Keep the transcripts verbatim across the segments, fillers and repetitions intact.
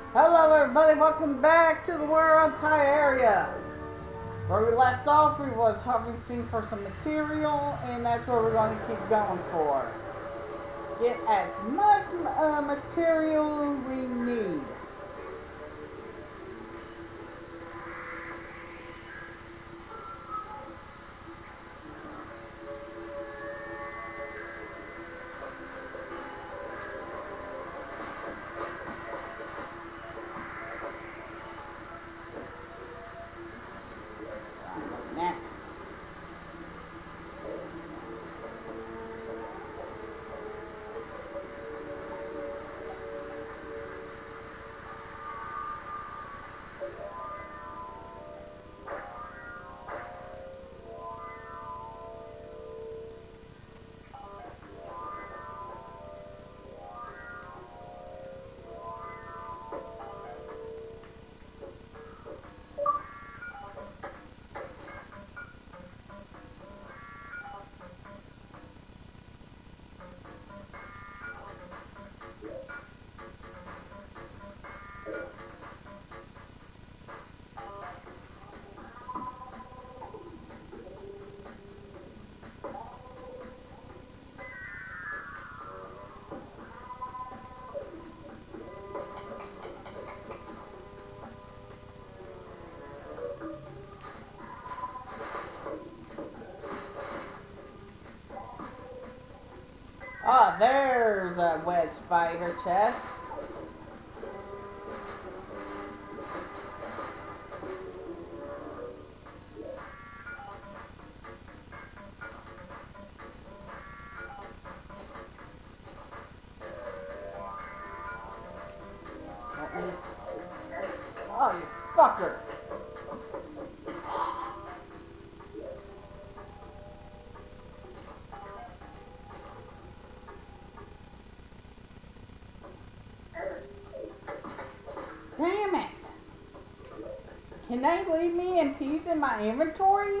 Hello everybody, welcome back to the world Terraire. Where we left off, we was harvesting for some material, and that's where we're going to keep going for. Get as much uh, material we need. Nah. Ah, there's a wedge spider chest. Oh, you fucker! Damn it! Can they leave me in peace in my inventory?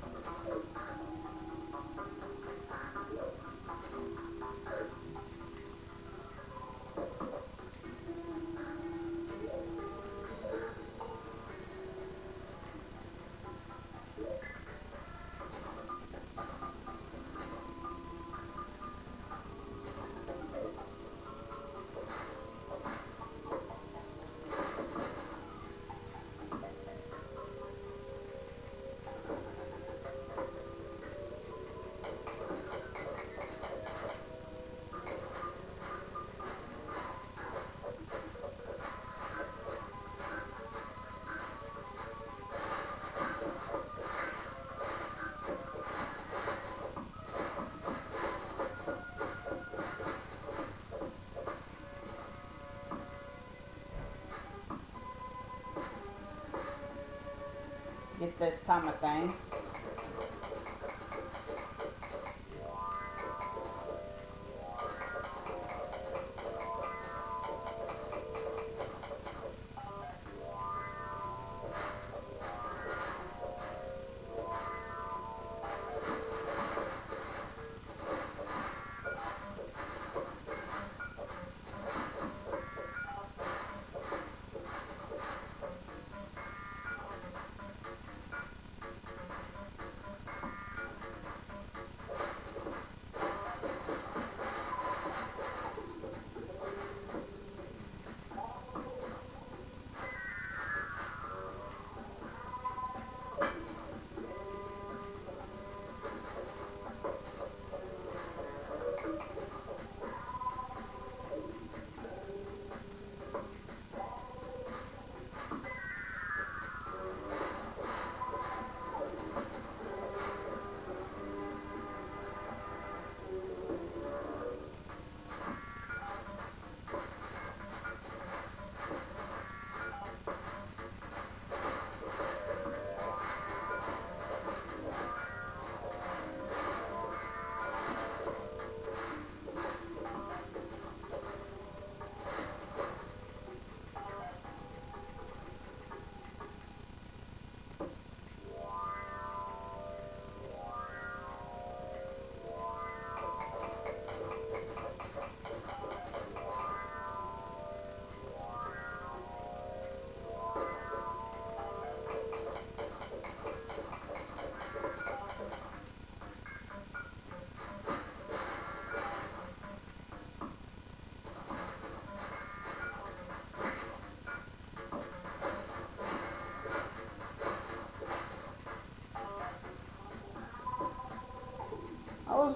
Get this kind of thing.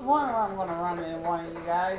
wondering I'm gonna run into one of you guys.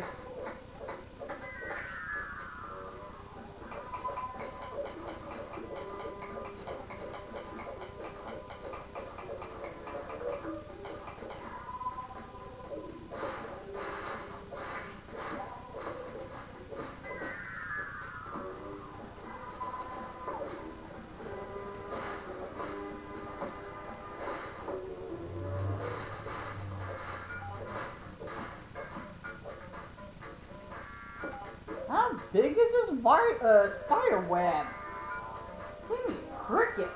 How big is this wire, uh, spider web? Give me crickets.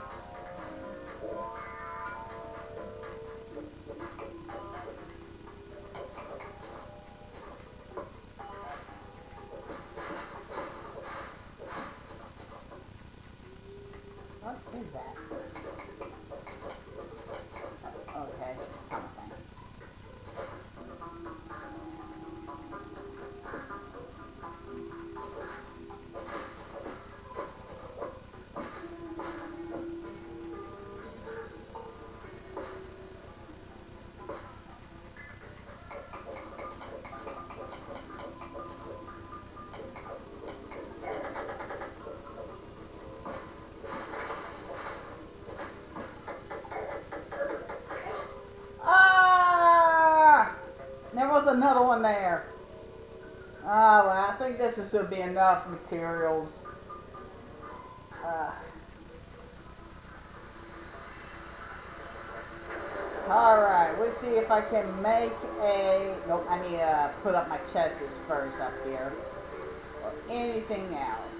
What is that? Oh, okay, something. Ah! There was another one there. Oh, well, I think this should be enough materials. Uh, Alright, let's see if I can make a... Nope, I need to put up my chests first up here. Or anything else.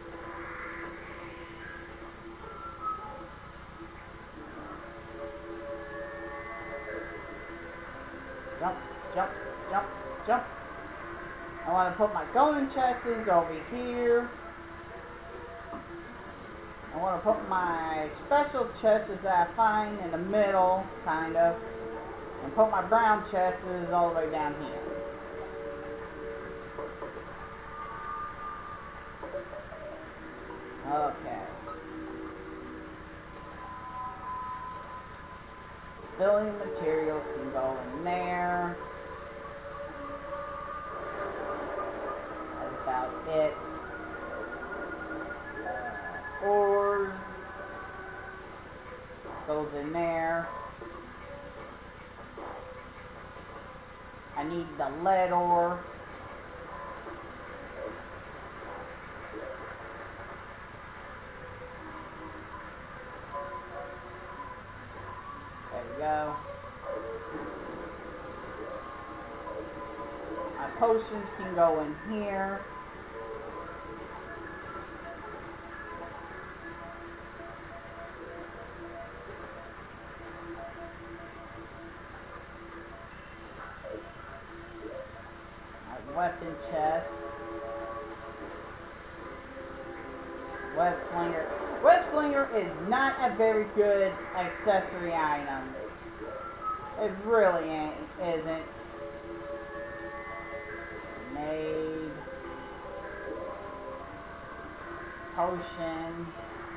Jump, jump, jump, jump. I want to put my golden chests over here. I want to put my special chests that I find in the middle, kind of. And put my brown chests all the way down here. Okay. Building materials can go in there. That's about it. Uh, ores goes in there. I need the lead ore. There we go. My potions can go in here. My weapon chest. Web slinger. Web slinger is not a very good accessory item. It really ain't, isn't. Grenade. Potion.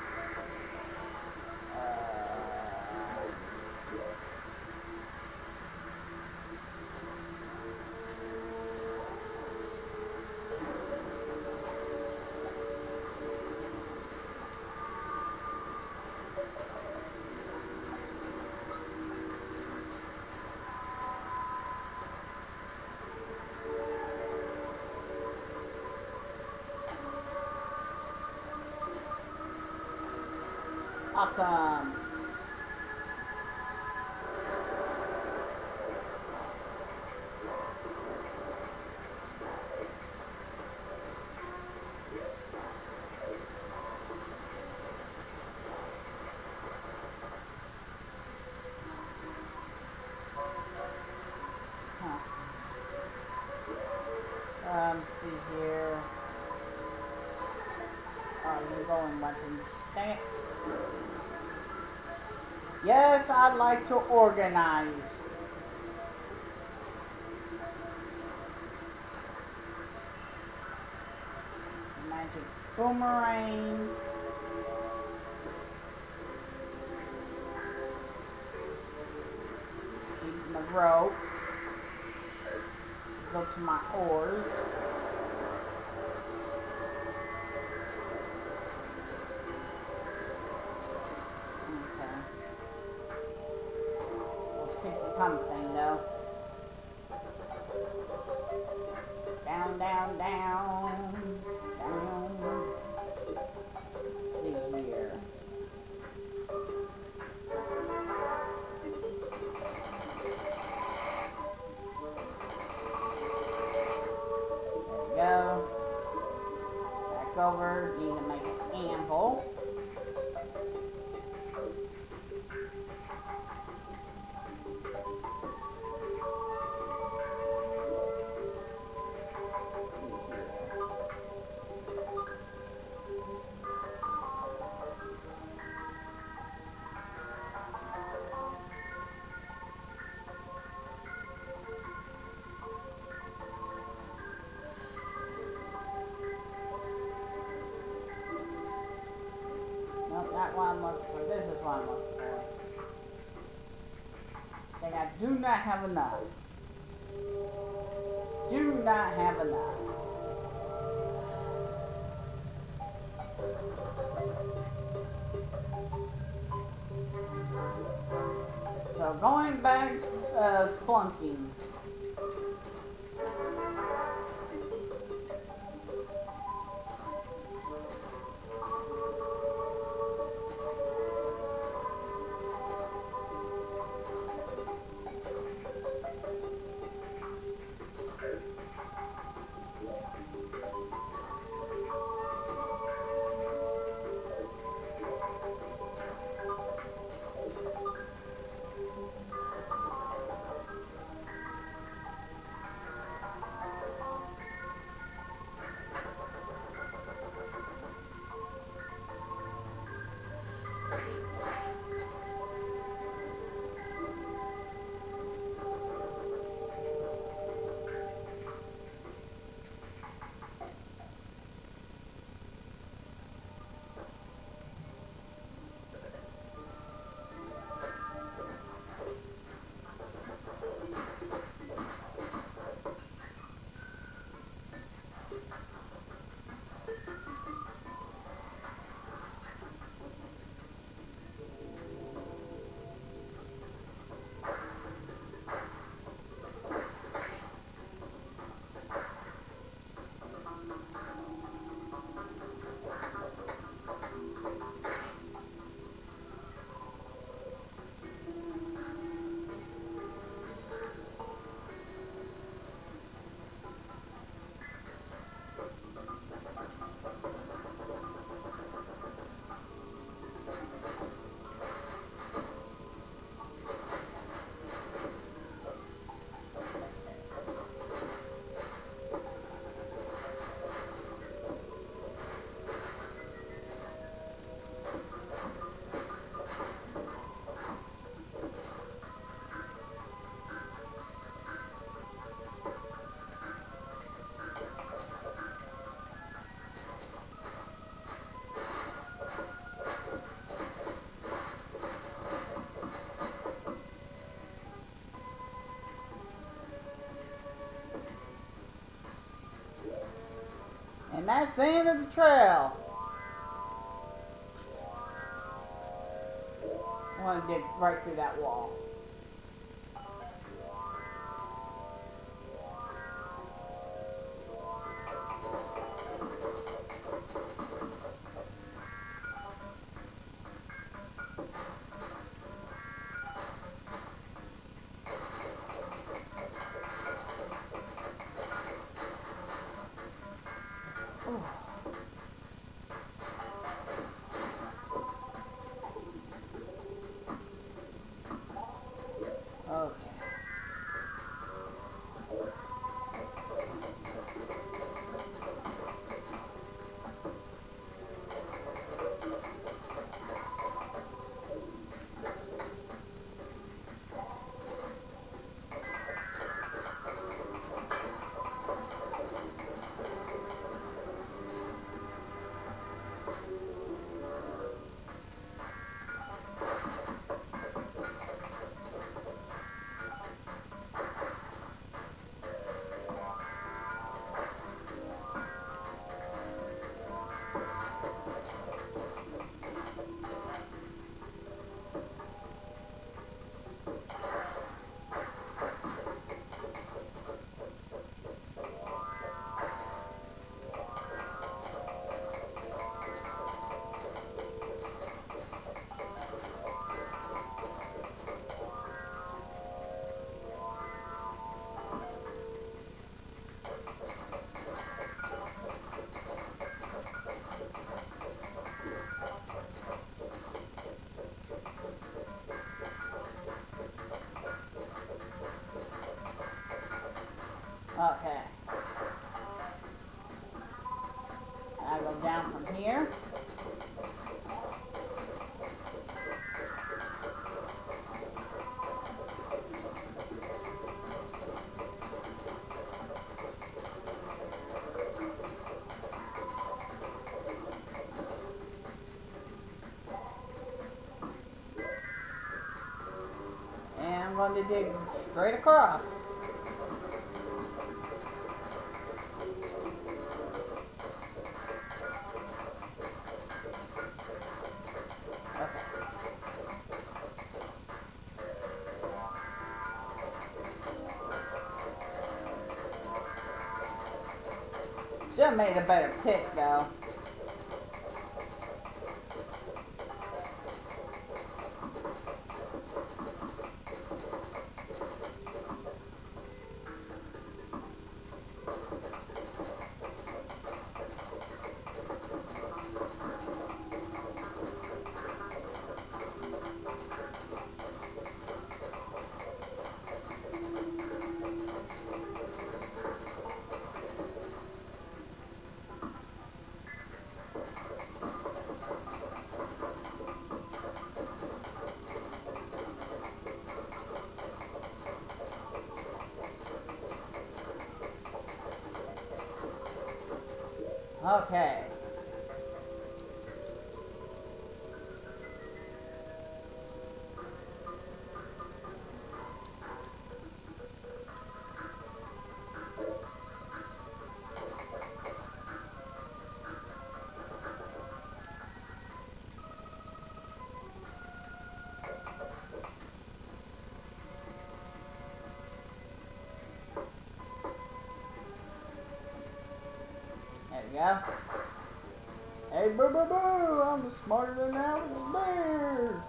Awesome. Huh. Um, let's see here. Oh, you're going weapons. Dang it. Yes, I'd like to organize. Magic boomerang. Keep my rope. Go to my ores. Okay. Let's keep the tongue thing though. Down, down, down, down. See here. There we go. Back over. Need to make an anvil. Nope, not what I'm looking for. This is what I'm looking for. I think I do not have enough. Do not have enough. So going back, uh, splunking. And that's the end of the trail. I want to dig right through that wall. Ooh. Okay. I go down from here. And I'm going to dig straight across. Should have made a better pick though. Okay. There we go. Hey, boo boo boo! I'm smarter than Alice Bear!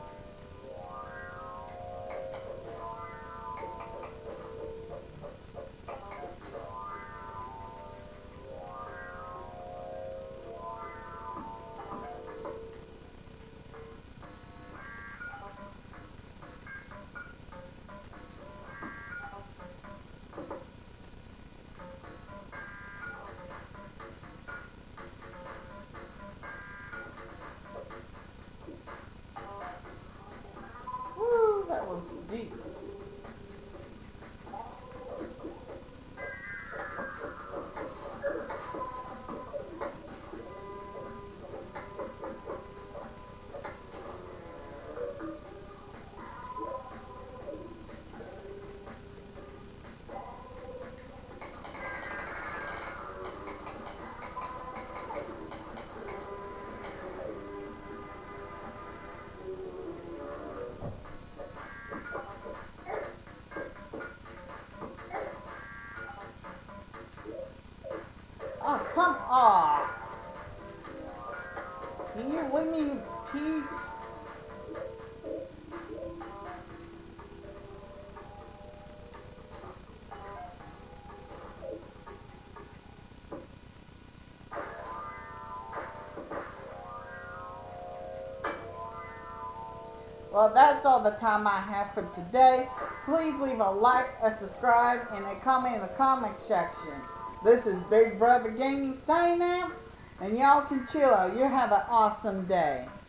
Woo, that was deep. Oh, come on! Can you leave me in peace? Well, that's all the time I have for today. Please leave a like, a subscribe, and a comment in the comment section. This is Big Brother Gaming signing out, and y'all can chill out. You have an awesome day.